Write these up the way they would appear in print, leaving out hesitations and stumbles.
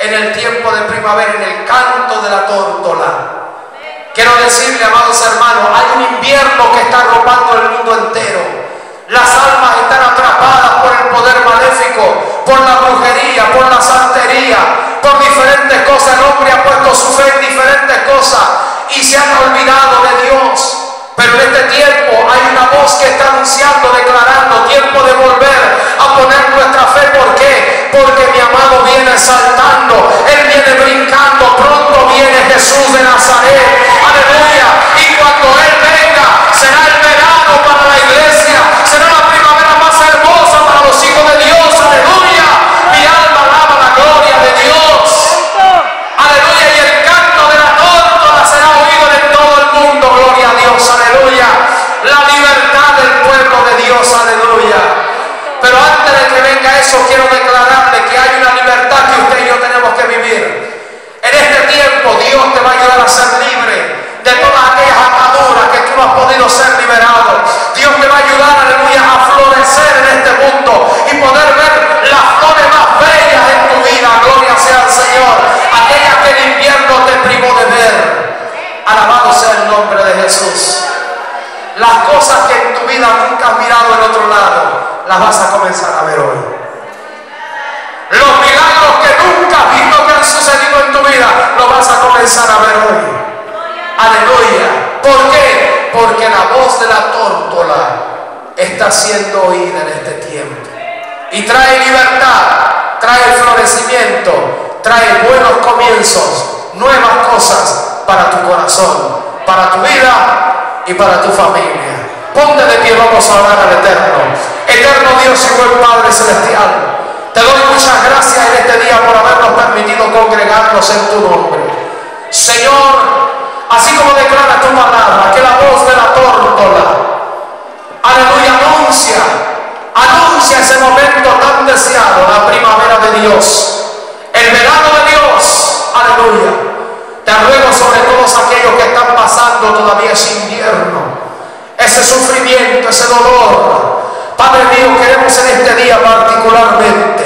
en el tiempo de primavera, en el canto de la tórtola. Quiero decirle, amados hermanos, hay un invierno que está arropando el mundo entero. Las almas están atrapadas por el poder maléfico, por la brujería, por la santería, por diferentes cosas. El hombre ha puesto su fe en diferentes cosas y se han olvidado de Dios. Pero en este tiempo hay una voz que está anunciando, declarando, tiempo de volver a poner nuestra fe. ¿Por qué? Porque mi amado viene saltando, Él viene brincando, pronto viene Jesús de Nazaret, aleluya, y cuando Él venga, será el verano para la iglesia, será la primavera más hermosa para los hijos de Dios, aleluya, mi alma alaba la gloria de Dios, aleluya, y el canto de la tórtola será oído en todo el mundo, gloria a Dios, aleluya, la libertad del pueblo de Dios, aleluya. Pero antes de que venga eso, quiero declararle que hay una libertad que usted y yo tenemos que vivir. En este tiempo Dios te va a ayudar a ser libre de todas aquellas ataduras que tú no has podido ser liberado. Dios te va a ayudar, aleluya, a florecer en este mundo y poder ver las flores más bellas en tu vida. Gloria sea al Señor. Aquellas que el invierno te privó de ver. Alabado sea el nombre de Jesús. Las cosas que en tu vida nunca has mirado en otro lado, las vas a comenzar a ver hoy. Los milagros que nunca has visto que han sucedido en tu vida, los vas a comenzar a ver hoy. Aleluya. ¿Por qué? Porque la voz de la tórtola está siendo oída en este tiempo. Y trae libertad, trae florecimiento, trae buenos comienzos, nuevas cosas para tu corazón, para tu vida y para tu familia. Ponte de pie, vamos a orar al Eterno. Eterno Dios y buen Padre Celestial, te doy muchas gracias en este día por habernos permitido congregarnos en tu nombre. Señor, así como declara tu palabra, que la voz de la tórtola, aleluya, anuncia ese momento tan deseado, la primavera de Dios, el verano de Dios, aleluya. Te ruego sobre todos aquellos que están pasando todavía ese invierno, ese sufrimiento, ese dolor. Padre mío, queremos en este día particularmente,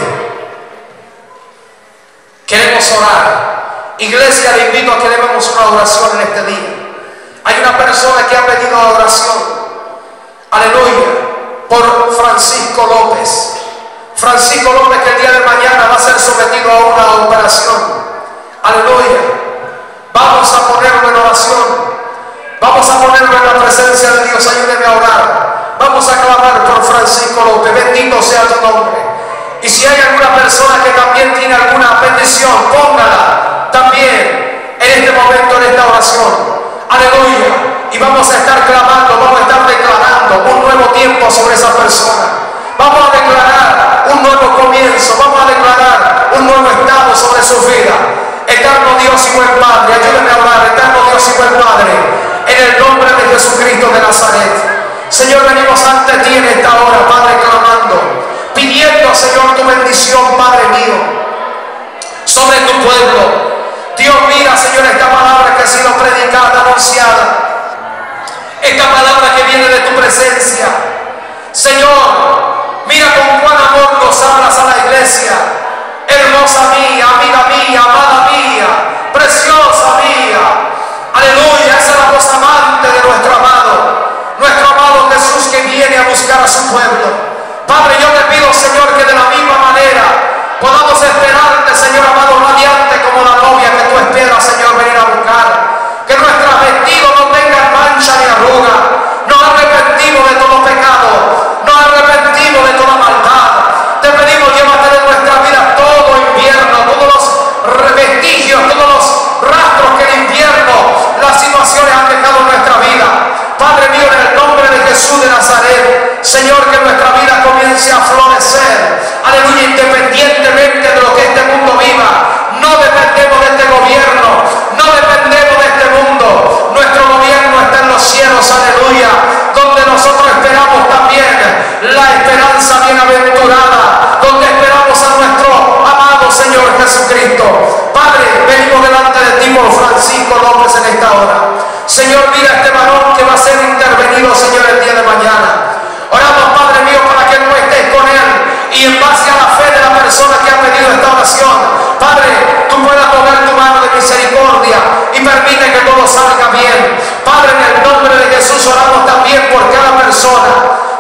queremos orar. Iglesia, le invito a que demos una oración en este día. Hay una persona que ha pedido oración, aleluya, por Francisco López. Francisco López, que el día de mañana va a ser sometido a una operación, aleluya. Vamos a ponerlo en oración, vamos a ponerlo en la presencia de Dios. Ayúdeme a orar. Vamos a clamar por Francisco López. Bendito sea tu nombre. Y si hay alguna persona que también tiene alguna bendición, póngala también en este momento, en esta oración. Aleluya. Y vamos a estar clamando, vamos a estar declarando un nuevo tiempo sobre esa persona. Vamos a declarar un nuevo comienzo, vamos a declarar un nuevo estado sobre su vida. Eterno Dios y buen Padre, ayúdame a orar. Eterno Dios y buen Padre, en el nombre de Jesucristo de Nazaret. Señor, venimos ante ti en esta hora, Padre, clamando, pidiendo, Señor, tu bendición, Padre mío, sobre tu pueblo. Dios, mira, Señor, esta palabra que ha sido predicada, anunciada, esta palabra que viene de tu presencia. Señor, mira con cuán amor nos hablas a la iglesia. Hermosa mía, amiga mía, amada mía, preciosa mía. Aleluya, esa es la voz amante de nuestro amado Jesús, que viene a buscar a su pueblo. Padre, yo te pido, Señor, que de la misma manera podamos esperarte, Señor amado, radiante como la novia que tú esperas, Señor, venir a buscar. Que nuestros vestidos no tengan mancha ni arruga. Nos arrepentimos de todo pecado, nos arrepentimos de toda maldad. Te pedimos, llévate de nuestra vida todo invierno, todos los vestigios, todos los rastros que el invierno, las situaciones han dejado en nuestra vida. Padre mío, en el nombre de Jesús de Nazaret, Señor, que nuestra vida comience a florecer, aleluya, independientemente de lo que este mundo viva. No dependemos de este gobierno, no dependemos de este mundo. Nuestro gobierno está en los cielos, aleluya, donde nosotros esperamos también la esperanza bienaventurada, donde esperamos a nuestro amado Señor Jesucristo. Padre, venimos delante de ti por Francisco López en esta hora. Señor, mira a este varón que va a ser intervenido, Señor, el día de mañana. Oramos, Padre mío, para que tú estés con él y en base a la fe de la persona que ha pedido esta oración, Padre, tú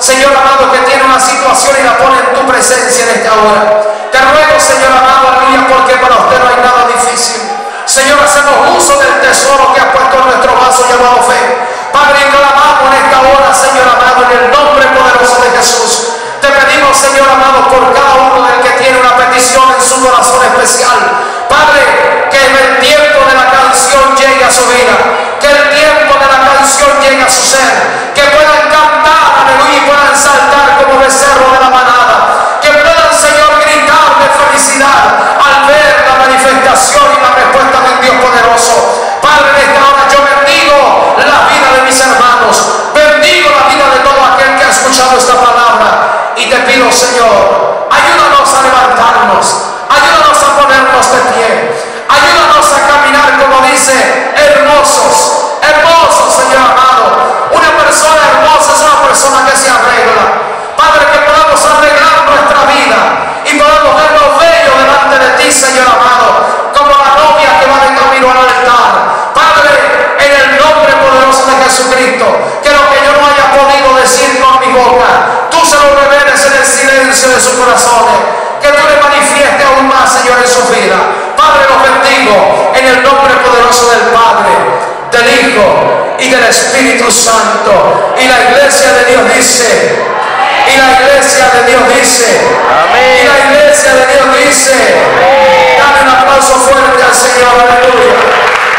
Señor amado, que tiene una situación y la pone en tu presencia en esta hora. Te ruego, Señor amado, aleluya, porque para usted no hay nada difícil. Señor, hacemos uso del tesoro que ha puesto en nuestro vaso llamado fe. Padre, clamamos en esta hora, Señor amado, en el nombre poderoso de Jesús. Te pedimos, Señor amado, por cada uno del que tiene una petición en su corazón especial. Padre, que el tiempo de la canción llegue a su vida, que el tiempo de la canción llegue a su ser, que puedan cantar, aleluya, y puedan saltar como becerro de la manada, que puedan, Señor, gritar de felicidad al ver la manifestación y la respuesta de un Dios poderoso. Padre, en esta hora yo bendigo la vida de mis hermanos, bendigo la vida de todo aquel que ha escuchado esta palabra, y te pido, Señor, ayúdanos a levantarnos, ayúdanos a ponernos de pie, ayúdanos a caminar, como dice, hermosos, hermosos, Señor amado. Una persona hermosa es una persona que se arregla. Padre, que podamos arreglar nuestra vida y podamos vernos bellos delante de ti, Señor amado, como la novia que va de camino al altar. Padre, en el nombre poderoso de Jesucristo, que lo que yo no haya podido decir con mi boca, tú se lo reveles en el silencio de sus corazones, que tú le manifiestes aún más, Señor, en su vida. Padre, los bendigo en el nombre poderoso del Padre, del Hijo y del Espíritu Santo. Y la iglesia de Dios dice, y la iglesia de Dios dice, amén. Y la iglesia de Dios dice, amén. Dale un aplauso fuerte al Señor, aleluya.